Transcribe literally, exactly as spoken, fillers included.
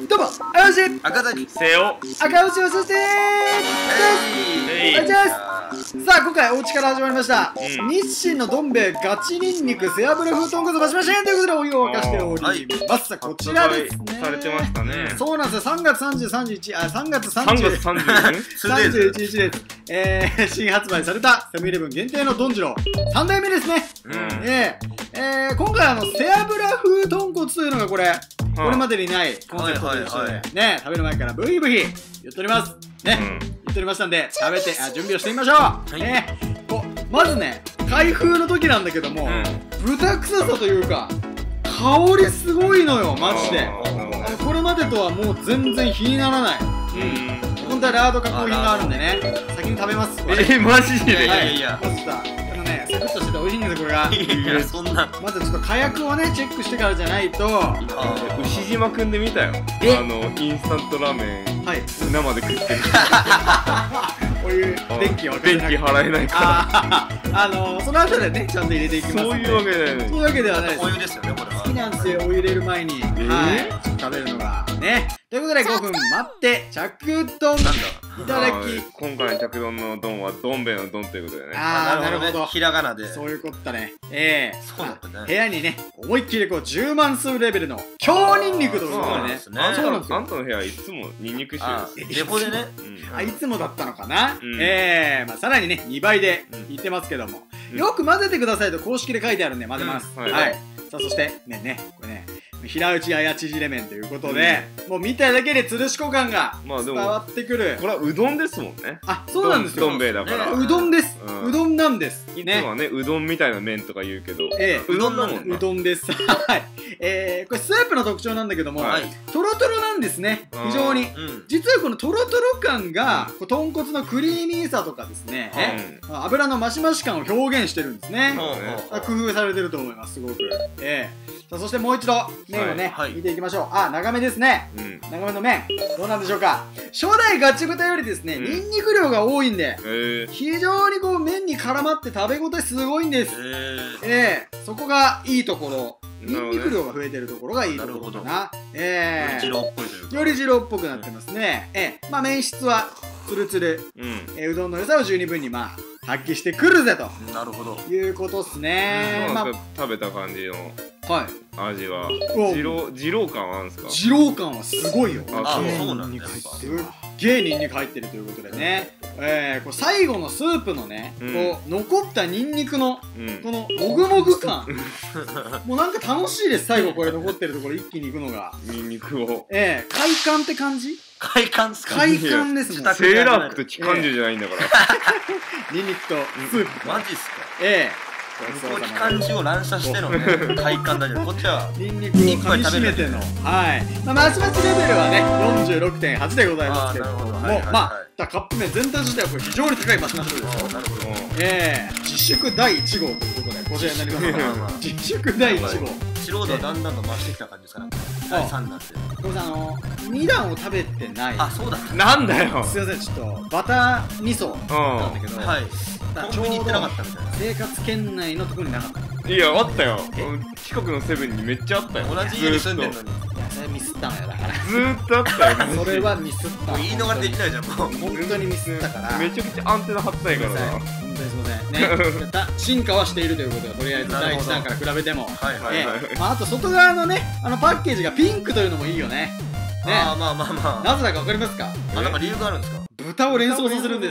どうも、あやし赤崎せよ赤牛をそしてえいーですさあ、今回お家から始まりました、 うん、 日清のどん兵衛ガチニンニク背脂風豚骨マシマシということでお湯を沸かしております。こちらですね。 されてましたね。 そうなんですよ。さんがつさんじゅう、さんじゅういち、あ、さんがつさんじゅう、 さんがつさんじゅういちさんじゅういちにちです。えー、新発売されたセブンイレブン限定のどんじろうさんだいめですね。 うん、 えー、えー、今回あの背脂風豚骨というのがこれ、これまでにないコンセプトと一緒でね、食べる前からブヒブヒ言っておりますね、うん、言っておりましたんで食べてあ準備をしてみましょう、はい、ね、こまずね開封の時なんだけども、うん、豚臭さというか香りすごいのよマジで。あのこれまでとはもう全然比にならない。うん、本当はラード加工品があるんでね、先に食べます。 えー、マジで。 いやいやマジだ。あのね、サクッとしてて美味しいんですよこれが。 いやそんな。 まずちょっと火薬をねチェックしてからじゃないと。 牛島くんで見たよ。あのインスタントラーメン。はい。生で食ってる。 こういう電気は電気払えないから。 あのその後でねちゃんと入れていきます。 そういうわけで。 そういうわけではないです。 お湯ですよねこれは。 好きなんですよお湯入れる前に。はい。食べるのがね。ということでごふん待って着丼いただき。 今回の着丼の丼はどん兵衛の丼ということでね。 ああなるほど。 ひらがなで。 そういうことだね。ええ。 そうだったね。 部屋にね思いっきりこうじゅうまん数レベルの強ニンニクということでね。そうなんですよ。 あんたの部屋いつもニンニク臭いです。 デフォでね。 あいつもだったのかな。ええまあさらにねにばいで言ってますけどもよく混ぜてくださいと公式で書いてあるんで混ぜます。はい。さあそして麺ねこれね。平打ちあや縮れ麺ということで、うん、もう見ただけでつるしこ感が伝わってくる、 まあ、これはうどんですもんね。 あ、そうなんですよ。 どん兵衛だから、 うどんです、うん、うどんなんですいつもはねうどんみたいな麺とか言うけど、 ええ、うどんだもん。うどんですはい、えー、これスープの特徴なんだけども、はい、トロトロなんですね非常に、うん、実はこのトロトロ感が、うん、豚骨のクリーミーさとかですね、うん、油のマシマシ感を表現してるんですね、うん、工夫されてると思いますすごく。ええさあそしてもう一度麺をね、はい、見ていきましょう。あ、長めですね、うん、長めの麺どうなんでしょうか。初代ガチ豚よりですね、うん、ニンニク量が多いんで、えー、非常にこう麺に絡まって食べ応えすごいんです。えー、えー、そこがいいところ。ニンニク量が増えてるところがいいところかな。ええー、より二郎っぽいというかより二郎っぽくなってますね。うん、えー、まあ麺質はツルツル、うん、えー、うどんの良さを十二分にまあ発揮してくるぜと。 なるほど。 いうことっすね。 まあ食べた感じの。はい。味は。二郎、二郎感はあるんですか。 二郎感はすごいよ。 あ、そうなんですか。 すっげえニンニク入ってるということでね。ええ、これ最後のスープのね、こう残ったニンニクのこのもぐもぐ感。もうなんか楽しいです。最後これ残ってるところ一気にいくのが。 ニンニクを。 ええ、快感って感じ。 快感っすか。 快感ですもん。 セーラー服と機関銃じゃないんだから。 ニンニクとスープ。 マジっすか。 ええ。 向こう機関銃を乱射してのね快感だけどこっちはニンニクを噛みしめてのはいまあマシマシレベルはね よんじゅうろくてんはち でございますけれどもまあカップ麺全体自体はこれ非常に高いマシマシレベルですよ。なるほど。ええ自粛だいいち号ということでこちらになります自粛だいいち号。 素人はだんだんと増してきた感じですかね。だいさんになってごめんなさいあのにだんを食べてない。 あそうだなんだよすいませんちょっとバター味噌なんだけどはいちょうど行ってなかったみたいな。 生活圏内のところになかった。 いやあったよ近くのセブンにめっちゃあったよ。 同じ家に住んでんのに。いやそれミスったのよだからずーっとあったよ。 それはミスった。 言い逃れできないじゃんもう本当にミスったからめちゃくちゃアンテナ張ったいからな。 本当にすいませんね進化はしているということでとりあえずだいいちだんから比べてもあと外側のねあのパッケージがピンクというのもいいよね。 ああまあまあまあなぜだかわかりますか。 あなんか理由があるんですか。 豚を連想させるんです。